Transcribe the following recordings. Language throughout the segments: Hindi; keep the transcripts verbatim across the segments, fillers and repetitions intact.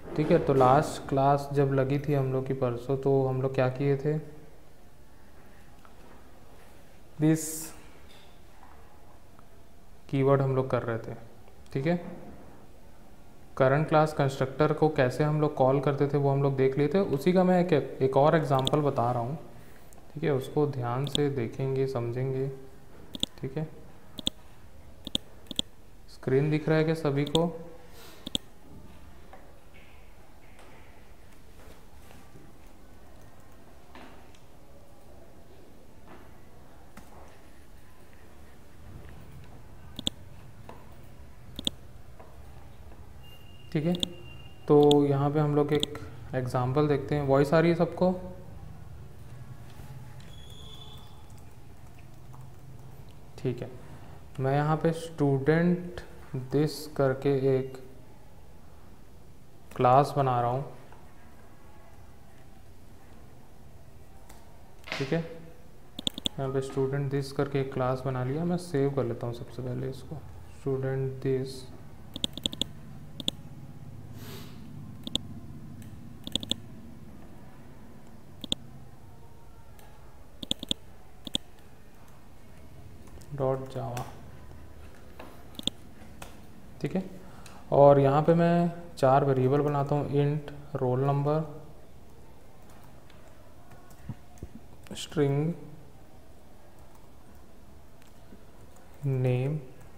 ठीक है, तो लास्ट क्लास जब लगी थी हम लोग की परसों, तो हम लोग क्या किए थे, दिस कीवर्ड हम लोग कर रहे थे। ठीक है, करंट क्लास कंस्ट्रक्टर को कैसे हम लोग कॉल करते थे वो हम लोग देख लिए थे। उसी का मैं एक, एक और एग्जांपल बता रहा हूँ। ठीक है, उसको ध्यान से देखेंगे, समझेंगे। ठीक है, स्क्रीन दिख रहा है क्या सभी को? ठीक है, तो यहाँ पे हम लोग एक एग्जांपल देखते हैं। वॉइस आ रही है सबको? ठीक है, मैं यहाँ पे स्टूडेंट दिस करके एक क्लास बना रहा हूँ। ठीक है, यहाँ पे स्टूडेंट दिस करके एक क्लास बना लिया। मैं सेव कर लेता हूँ सबसे पहले इसको, स्टूडेंट दिस। डॉट जावा। ठीक है, और यहाँ पे मैं चार वेरिएबल बनाता हूँ, int roll number, string name.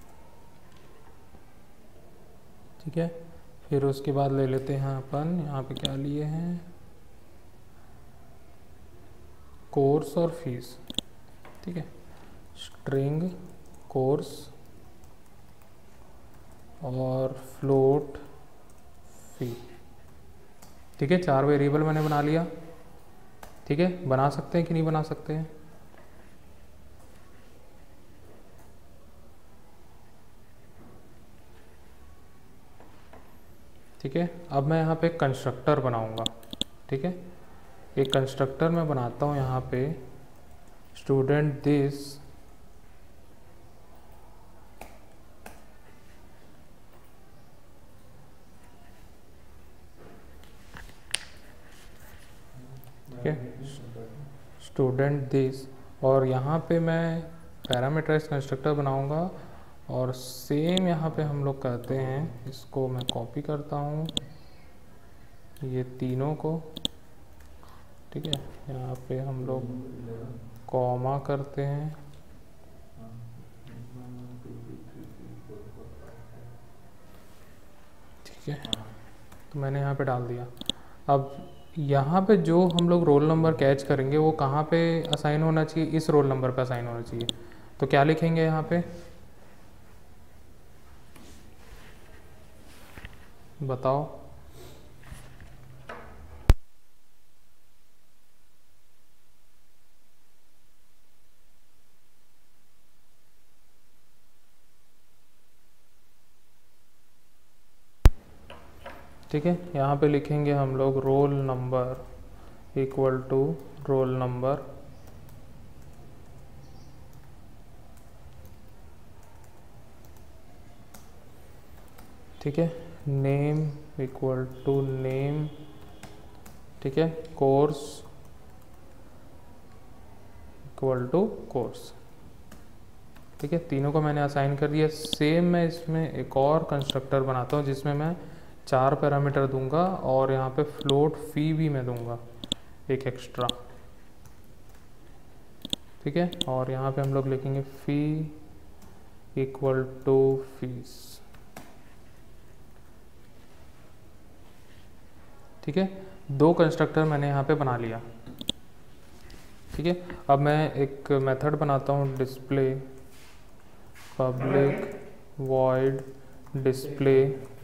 ठीक है, फिर उसके बाद ले लेते हैं अपन, यहाँ पे क्या लिए हैं, कोर्स और फीस। ठीक है, स्ट्रिंग कोर्स और फ्लोट फी। ठीक है, चार वेरिएबल मैंने बना लिया। ठीक है, बना सकते हैं कि नहीं बना सकते हैं? ठीक है, अब मैं यहाँ पे कंस्ट्रक्टर बनाऊंगा। ठीक है, एक कंस्ट्रक्टर मैं बनाता हूँ यहाँ पे, स्टूडेंट दिस ठीक है, स्टूडेंट दिस, और यहाँ पे मैं पैरामीटराइज कंस्ट्रक्टर बनाऊंगा। और सेम यहाँ पे हम लोग करते हैं, इसको मैं कॉपी करता हूँ ये तीनों को। ठीक है, यहाँ पे हम लोग कॉमा करते हैं। ठीक है, तो मैंने यहाँ पे डाल दिया। अब यहाँ पे जो हम लोग रोल नंबर कैच करेंगे वो कहाँ पे असाइन होना चाहिए? इस रोल नंबर पे असाइन होना चाहिए। तो क्या लिखेंगे यहाँ पे, बताओ? ठीक है, यहाँ पे लिखेंगे हम लोग roll number equal to roll number. ठीक है, नेम इक्वल टू नेम। ठीक है, कोर्स इक्वल टू कोर्स। ठीक है, तीनों को मैंने असाइन कर दिया। सेम मैं इसमें एक और कंस्ट्रक्टर बनाता हूँ जिसमें मैं चार पैरामीटर दूंगा और यहाँ पे फ्लोट फी भी मैं दूंगा एक एक्स्ट्रा। ठीक है, और यहाँ पे हम लोग लिखेंगे फी इक्वल टू फीस। ठीक है, दो कंस्ट्रक्टर मैंने यहाँ पे बना लिया। ठीक है, अब मैं एक मेथड बनाता हूँ, डिस्प्ले पब्लिक वॉइड डिस्प्ले।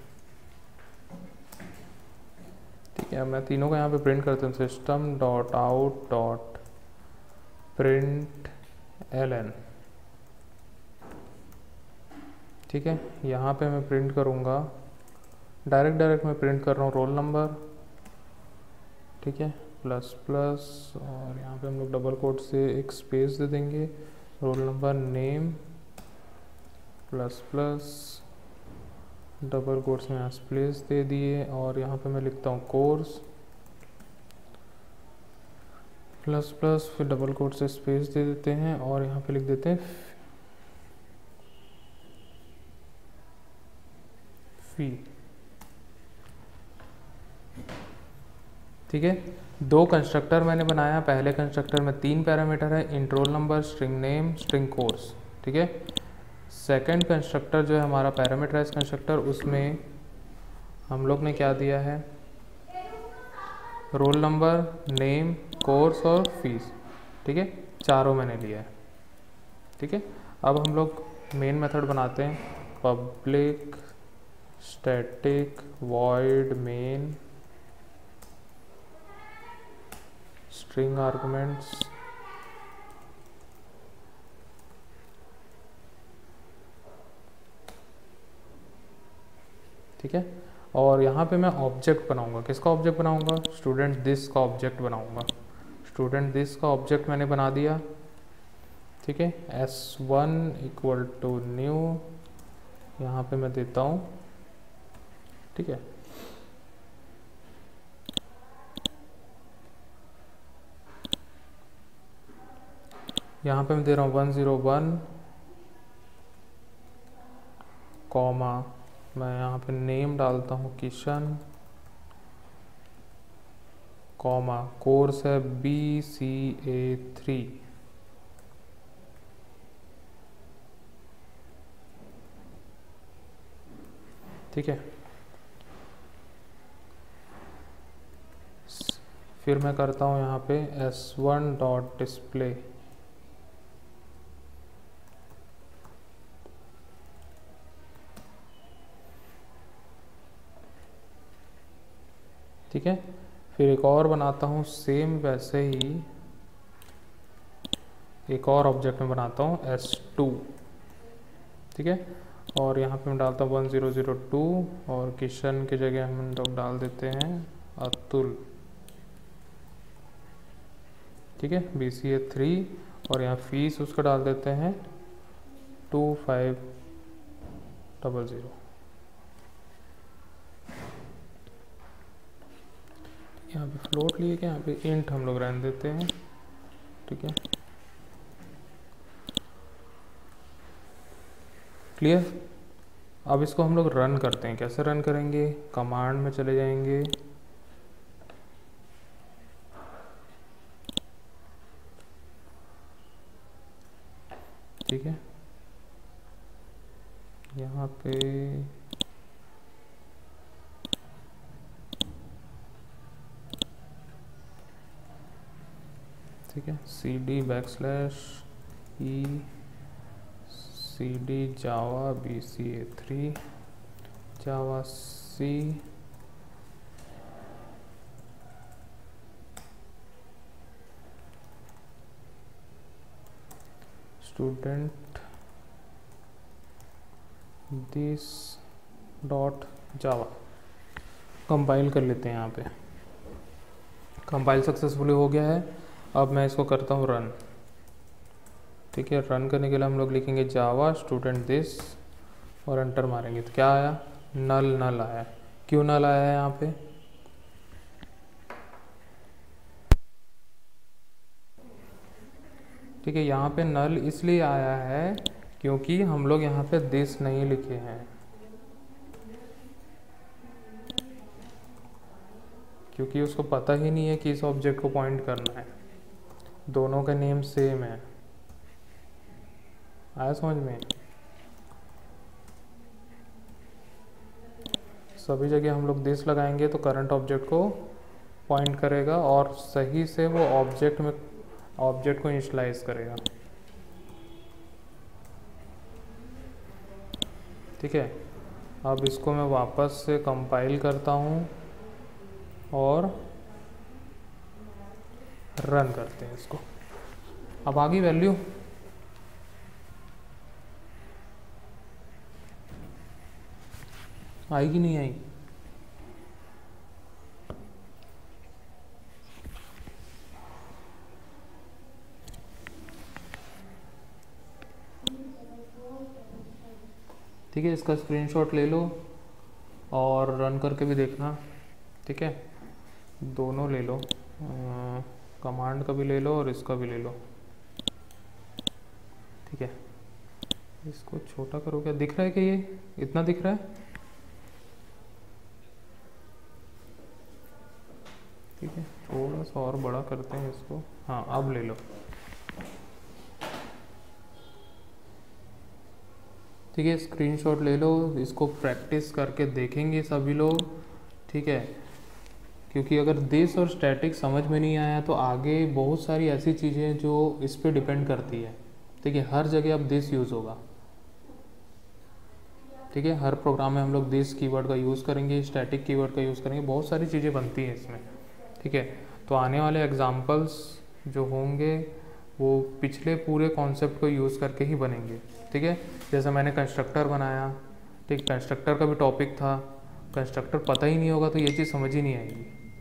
ठीक है, मैं तीनों को यहाँ पे प्रिंट करता हूँ, system dot out dot print l n. ठीक है, यहाँ पे मैं प्रिंट करूँगा, डायरेक्ट डायरेक्ट मैं प्रिंट कर रहा हूँ रोल नंबर। ठीक है, प्लस प्लस, और यहाँ पे हम लोग डबल कोट से एक स्पेस दे देंगे, roll number name plus plus double course में यहाँ स्पेस दे दिए और यहाँ पे मैं लिखता हूँ कोर्स प्लस प्लस, फिर डबल कोट से स्पेस दे देते हैं और यहाँ पे लिख देते हैं फी। ठीक है, दो कंस्ट्रक्टर मैंने बनाया। पहले कंस्ट्रक्टर में तीन पैरामीटर है, int roll number, string name, string course. ठीक है, सेकंड कंस्ट्रक्टर जो है हमारा पैरामीटराइज कंस्ट्रक्टर, उसमें हम लोग ने क्या दिया है, रोल नंबर, नेम, कोर्स और फीस। ठीक है, चारों मैंने लिया है। ठीक है, अब हम लोग मेन मेथड बनाते हैं, public static void main string arguments. ठीक है, और यहाँ पे मैं ऑब्जेक्ट बनाऊंगा। किसका ऑब्जेक्ट बनाऊंगा, स्टूडेंट दिस का ऑब्जेक्ट बनाऊंगा। स्टूडेंट दिस का ऑब्जेक्ट मैंने बना दिया। ठीक है, S one equal to new, यहाँ पे मैं देता हूँ। ठीक है, यहाँ पे मैं दे रहा हूँ वन ज़ीरो वन कॉमा, मैं यहाँ पे नेम डालता हूँ किशन, कॉमा कोर्स है बी सी ए थ्री। ठीक है, फिर मैं करता हूँ यहाँ पे एस वन डॉट डिस्प्ले। ठीक है, फिर एक और बनाता हूँ सेम वैसे ही, एक और ऑब्जेक्ट में बनाता हूँ एस टू। ठीक है, और यहाँ पे मैं डालता हूँ वन ज़ीरो ज़ीरो टू और किशन की जगह हम लोग डाल देते हैं अतुल। ठीक है, बी सी ए थ्री और यहाँ फीस उसका डाल देते हैं टू फाइव डबल ज़ीरो। यहाँ पे फ्लोट लिए क्या, यहाँ पे इंट हम लोग रहने देते हैं। ठीक है, क्लियर। अब इसको हम लोग रन करते हैं। कैसे रन करेंगे, कमांड में चले जाएंगे, ठीक है, यहाँ पे ठीक है, C D back slash E C D Java B C A three Java C student this dot Java. Compile कर लेते हैं। यहाँ पे कंपाइल सक्सेसफुली हो गया है। अब मैं इसको करता हूँ रन। ठीक है, रन करने के लिए हम लोग लिखेंगे जावा स्टूडेंट दिस और एंटर मारेंगे तो क्या आया, नल नल आया। क्यों नल आया है यहाँ पे, ठीक है, यहाँ पे नल इसलिए आया है क्योंकि हम लोग यहाँ पे दिस नहीं लिखे हैं, क्योंकि उसको पता ही नहीं है कि इस ऑब्जेक्ट को पॉइंट करना है। दोनों का नेम सेम है। आया समझ में, सभी जगह हम लोग दिस लगाएंगे तो करंट ऑब्जेक्ट को पॉइंट करेगा और सही से वो ऑब्जेक्ट में ऑब्जेक्ट को इनिशियलाइज करेगा। ठीक है, अब इसको मैं वापस से कंपाइल करता हूँ और रन करते हैं इसको। अब आ गई वैल्यू, आई कि नहीं आई, ठीक है, इसका स्क्रीनशॉट ले लो और रन करके भी देखना, ठीक है। दोनों ले लो, कमांड का भी ले लो और इसका भी ले लो, ठीक है। इसको छोटा करो, क्या दिख रहा है कि ये इतना दिख रहा है, ठीक है। थोड़ा सा और बड़ा करते हैं इसको, हाँ अब ले लो, ठीक है। स्क्रीनशॉट ले लो, इसको प्रैक्टिस करके देखेंगे सभी लोग, ठीक है। क्योंकि अगर दिस और स्टैटिक समझ में नहीं आया तो आगे बहुत सारी ऐसी चीज़ें जो इस पे डिपेंड करती है, ठीक है। हर जगह अब दिस यूज़ होगा, ठीक है। हर प्रोग्राम में हम लोग दिस कीवर्ड का यूज़ करेंगे, स्टैटिक कीवर्ड का यूज़ करेंगे, बहुत सारी चीज़ें बनती हैं इसमें, ठीक है। तो आने वाले एग्जाम्पल्स जो होंगे वो पिछले पूरे कॉन्सेप्ट को यूज़ करके ही बनेंगे, ठीक है। जैसे मैंने कंस्ट्रक्टर बनाया, ठीक, कंस्ट्रक्टर का भी टॉपिक था, कंस्ट्रक्टर पता ही नहीं होगा तो ये चीज़ समझ ही नहीं आएगी,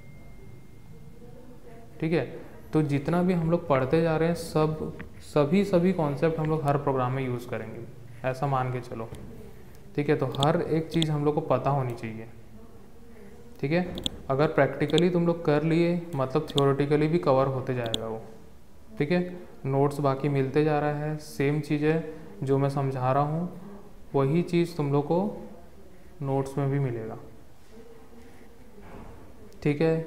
ठीक है। तो जितना भी हम लोग पढ़ते जा रहे हैं सब सभी सभी कॉन्सेप्ट हम लोग हर प्रोग्राम में यूज़ करेंगे, ऐसा मान के चलो, ठीक है। तो हर एक चीज़ हम लोग को पता होनी चाहिए, ठीक है। अगर प्रैक्टिकली तुम लोग कर लिए मतलब थियोरेटिकली भी कवर होते जाएगा वो, ठीक है। नोट्स बाकी मिलते जा रहा है, सेम चीज़ें जो मैं समझा रहा हूँ वही चीज़ तुम लोग को नोट्स में भी मिलेगा, ठीक है।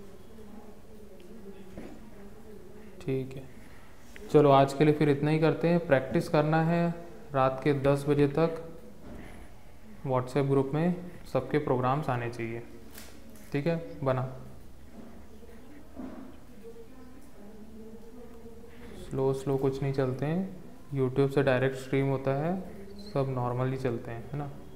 ठीक है, चलो आज के लिए फिर इतना ही करते हैं। प्रैक्टिस करना है रात के दस बजे तक, व्हाट्सएप ग्रुप में सबके प्रोग्राम्स आने चाहिए, ठीक है। बना स्लो स्लो कुछ नहीं चलते हैं, यूट्यूब से डायरेक्ट स्ट्रीम होता है, सब नॉर्मली चलते हैं, है ना।